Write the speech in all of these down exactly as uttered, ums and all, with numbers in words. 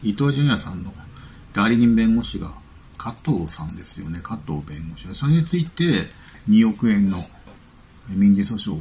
伊藤純也さんの代理人弁護士が加藤さんですよね、加藤弁護士。それについてにおくえんの民事訴訟を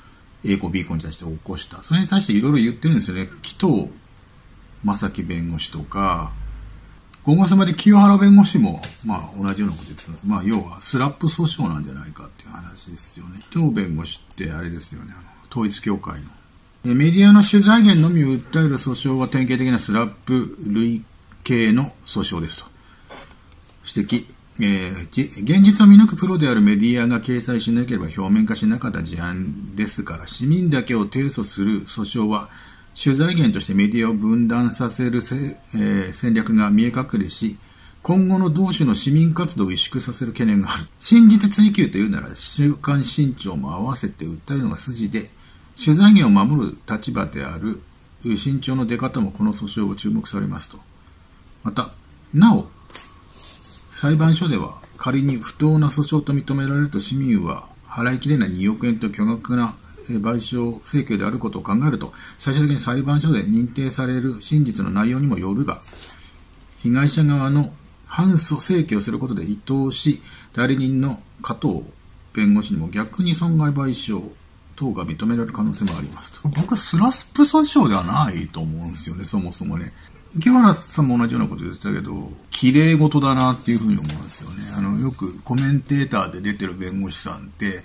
A 子 B 子に対して起こした。それに対していろいろ言ってるんですよね。紀藤正樹弁護士とか、今後まで清原弁護士も、まあ、同じようなこと言ってたんです。まあ、要はスラップ訴訟なんじゃないかっていう話ですよね。紀藤弁護士ってあれですよね、あの統一教会の。メディアの取材源のみを訴える訴訟は典型的なスラップ類型の訴訟ですと指摘。えー、現実を見抜くプロであるメディアが掲載しなければ表面化しなかった事案ですから、市民だけを提訴する訴訟は取材源としてメディアを分断させるせ、えー、戦略が見え隠れし、今後の同種の市民活動を萎縮させる懸念がある。真実追求というなら週刊新潮も合わせて訴えるのが筋で、取材源を守る立場である新潮の出方もこの訴訟を注目されますと。また、なお、裁判所では仮に不当な訴訟と認められると市民は払いきれないにおくえんと巨額な賠償請求であることを考えると、最終的に裁判所で認定される真実の内容にもよるが、被害者側の反訴請求をすることで伊藤氏代理人の加藤弁護士にも逆に損害賠償等が認められる可能性もありますと。僕はスラップ訴訟ではないと思うんですよね、そもそもね。木原さんも同じようなこと言ってたけど、綺麗事だなっていうふうに思うんですよね。あの、よくコメンテーターで出てる弁護士さんって、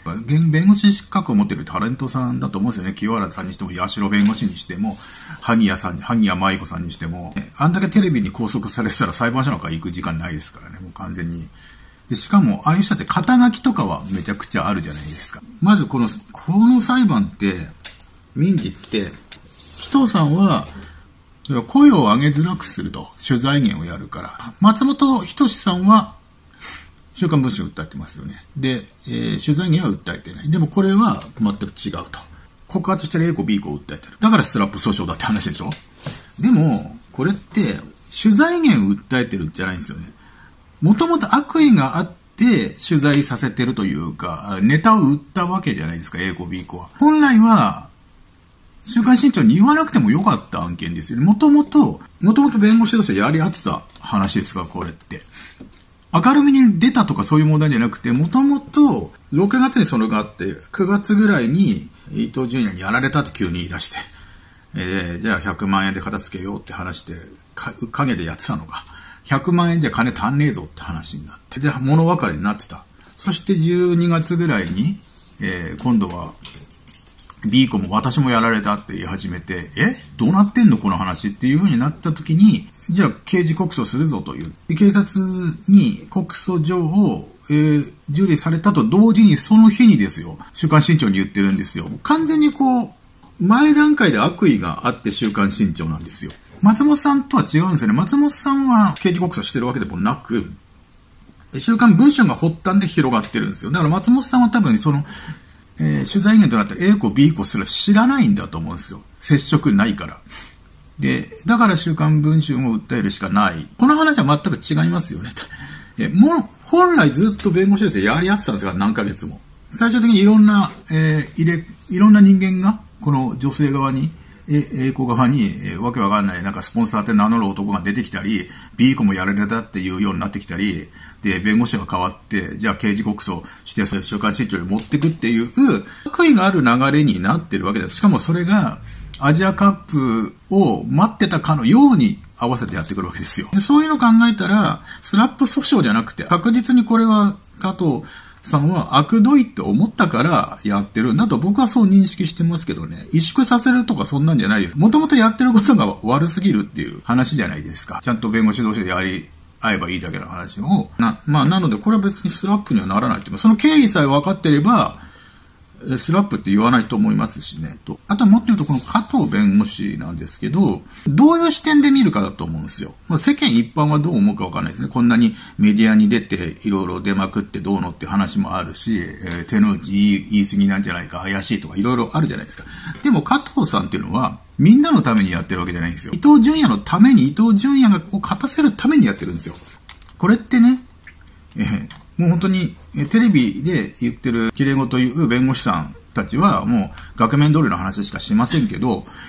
弁護士資格を持ってるタレントさんだと思うんですよね。木原さんにしても、八代弁護士にしても、萩谷さんに、萩谷舞子さんにしても、あんだけテレビに拘束されてたら裁判所なんか行く時間ないですからね、もう完全に。で、しかも、ああいう人って肩書きとかはめちゃくちゃあるじゃないですか。まずこの、この裁判って、民事って、紀藤さんは、声を上げづらくすると、取材源をやるから。松本人志さんは、週刊文春を訴えてますよね。で、えー、取材源は訴えてない。でもこれは全く違うと。告発してる A 子 B 子を訴えてる。だからスラップ訴訟だって話でしょ。でも、これって、取材源を訴えてるんじゃないんですよね。もともと悪意があって取材させてるというか、ネタを売ったわけじゃないですか、A 子 B 子は。本来は、週刊新潮に言わなくてもよかった案件ですよね。もともと、もともと弁護士としてやり合ってた話ですから、これって。明るみに出たとかそういう問題じゃなくて、もともと、ろくがつにそれがあって、くがつぐらいに伊藤純也にやられたって急に言い出して、えー、じゃあひゃくまんえんで片付けようって話で、影でやってたのが、ひゃくまんえんじゃ金足んねえぞって話になって、で、物別れになってた。そしてじゅうにがつぐらいに、えー、今度は、B 子も私もやられたって言い始めて、えどうなってんのこの話っていう風になった時に、じゃあ刑事告訴するぞという。警察に告訴状を、えー、受理されたと同時にその日にですよ、週刊新潮に言ってるんですよ。完全にこう、前段階で悪意があって週刊新潮なんですよ。松本さんとは違うんですよね。松本さんは刑事告訴してるわけでもなく、週刊文春が発端で広がってるんですよ。だから松本さんは多分その、えー、取材源となったら A 子 B 子すら知らないんだと思うんですよ。接触ないから。で、だから週刊文春を訴えるしかない。この話は全く違いますよね。えー、もう、本来ずっと弁護士としてやり合ってたんですから、何ヶ月も。最終的にいろんな、えー、入れ、いろんな人間が、この女性側に、A 子側に、えー、わけわかんない、なんかスポンサーって名乗る男が出てきたり、B 子もやられたっていうようになってきたり、で、弁護士が変わって、じゃあ刑事告訴して、それ週刊新潮に持ってくっていう、悪意がある流れになってるわけです。しかもそれが、アジアカップを待ってたかのように合わせてやってくるわけですよ。でそういうのを考えたら、スラップ訴訟じゃなくて、確実にこれは加藤さんは悪どいって思ったからやってるんだと僕はそう認識してますけどね。萎縮させるとかそんなんじゃないです。もともとやってることが悪すぎるっていう話じゃないですか。ちゃんと弁護士同士でやり合えばいいだけの話を。な、まあなのでこれは別にスラップにはならないっていうか、その経緯さえ分かってれば、スラップって言わないと思いますしね。とあとはもっと言うとこの加藤弁護士なんですけど、どういう視点で見るかだと思うんですよ。まあ、世間一般はどう思うかわかんないですね。こんなにメディアに出ていろいろ出まくってどうのっていう話もあるし、えー、手の内言い、言い過ぎなんじゃないか、怪しいとかいろいろあるじゃないですか。でも加藤さんっていうのはみんなのためにやってるわけじゃないんですよ。伊藤純也のために、伊藤純也を勝たせるためにやってるんですよ。これってね、えーもう本当にテレビで言ってる綺麗事という弁護士さんたちはもう額面通りの話しかしませんけど、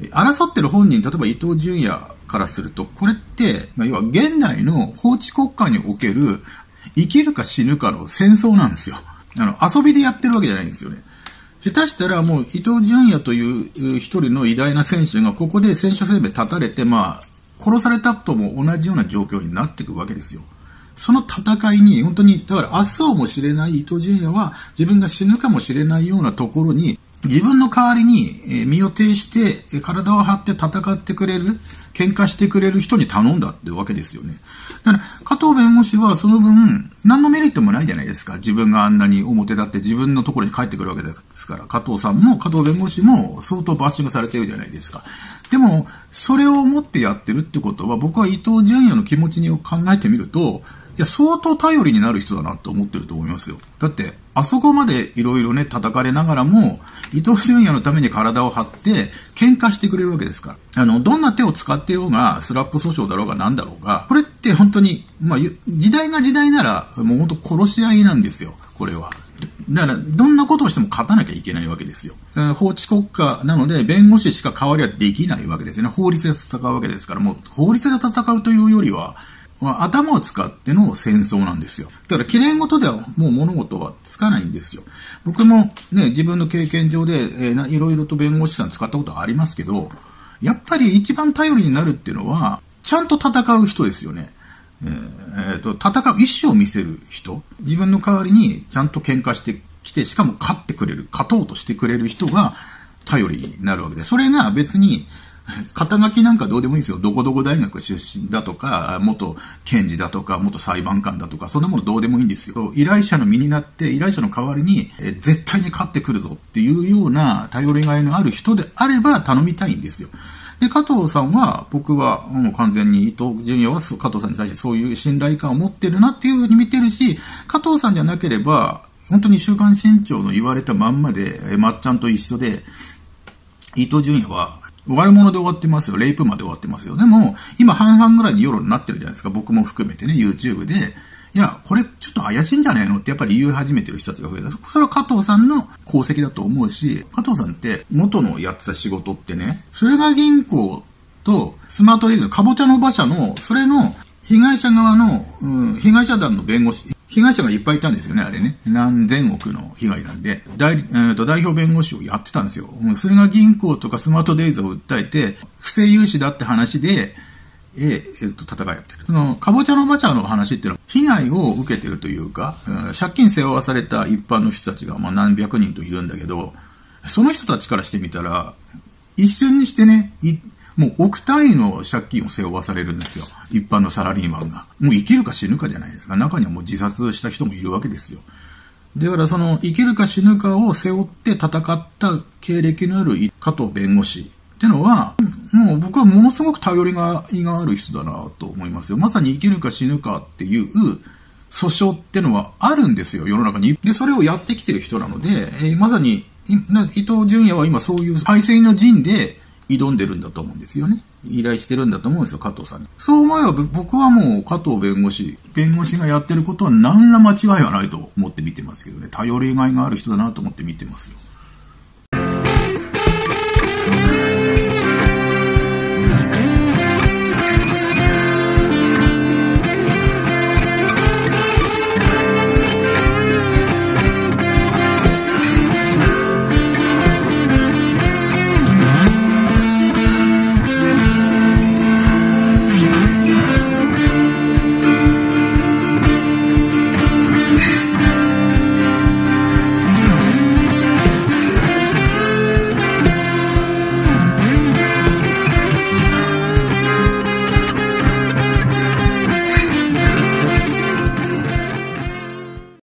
争ってる本人、例えば伊藤純也からすると、これって、まあ、要は現代の法治国家における生きるか死ぬかの戦争なんですよ。あの、遊びでやってるわけじゃないんですよね。下手したらもう伊藤純也という一人の偉大な選手がここで選手生命立たれて、まあ、殺されたとも同じような状況になっていくわけですよ。その戦いに、本当に、だから明日をも知れない伊藤純也は自分が死ぬかもしれないようなところに、自分の代わりに身を挺して体を張って戦ってくれる、喧嘩してくれる人に頼んだってわけですよね。だから加藤弁護士はその分何のメリットもないじゃないですか。自分があんなに表立って自分のところに帰ってくるわけですから、加藤さんも加藤弁護士も相当バッシングされてるじゃないですか。でもそれを思ってやってるってことは、僕は伊藤純也の気持ちを考えてみると、いや、相当頼りになる人だなと思ってると思いますよ。だって、あそこまでいろいろね、叩かれながらも、伊藤純也のために体を張って、喧嘩してくれるわけですから。あの、どんな手を使ってようが、スラップ訴訟だろうが何だろうが、これって本当に、まあ、時代が時代なら、もう本当殺し合いなんですよ、これは。だから、どんなことをしても勝たなきゃいけないわけですよ。法治国家なので、弁護士しか代わりはできないわけですよね。法律で戦うわけですから、もう法律で戦うというよりは、頭を使っての戦争なんですよ。だから、綺麗事ではもう物事はつかないんですよ。僕もね、自分の経験上で、えー、いろいろと弁護士さん使ったことはありますけど、やっぱり一番頼りになるっていうのは、ちゃんと戦う人ですよね。えーえー、と戦う意思を見せる人。自分の代わりにちゃんと喧嘩してきて、しかも勝ってくれる、勝とうとしてくれる人が頼りになるわけで、それが別に、肩書きなんかどうでもいいですよ。どこどこ大学出身だとか、元検事だとか、元裁判官だとか、そんなものどうでもいいんですよ。依頼者の身になって、依頼者の代わりに、え絶対に勝ってくるぞっていうような頼りがいのある人であれば頼みたいんですよ。で、加藤さんは、僕はもう完全に伊藤純也は加藤さんに対してそういう信頼感を持ってるなっていうふうに見てるし、加藤さんじゃなければ、本当に週刊新潮の言われたまんまで、まっちゃんと一緒で、伊藤純也は、悪者で終わってますよ。レイプまで終わってますよ。でも、今半々ぐらいに世論になってるじゃないですか。僕も含めてね、YouTube で。いや、これちょっと怪しいんじゃないのってやっぱり言い始めてる人たちが増えた。それは加藤さんの功績だと思うし、加藤さんって元のやってた仕事ってね、駿河銀行とスマートデイズのかぼちゃの馬車の、それの被害者側の、うん、被害者団の弁護士、被害者がいっぱいいたんですよね、あれね。何千億の被害なんで。代、えー、と代表弁護士をやってたんですよ。駿河銀行とかスマートデイズを訴えて、不正融資だって話で、えー、えー、と戦いやってる。その、かぼちゃの馬車の話っていうのは、被害を受けてるというか、うん、借金背負わされた一般の人たちが、まあ何百人といるんだけど、その人たちからしてみたら、一瞬にしてね、いもう億単位の借金を背負わされるんですよ。一般のサラリーマンが。もう生きるか死ぬかじゃないですか。中にはもう自殺した人もいるわけですよ。だからその生きるか死ぬかを背負って戦った経歴のある加藤弁護士ってのは、もう僕はものすごく頼りがいがある人だなと思いますよ。まさに生きるか死ぬかっていう訴訟ってのはあるんですよ、世の中に。で、それをやってきてる人なので、えー、まさに伊藤純也は今そういう背水の陣で挑んでるんだと思うんですよね。依頼してるんだと思うんですよ、加藤さんに。そう思えば僕はもう加藤弁護士、弁護士がやってることは何ら間違いはないと思って見てますけどね。頼りがいがある人だなと思って見てますよ。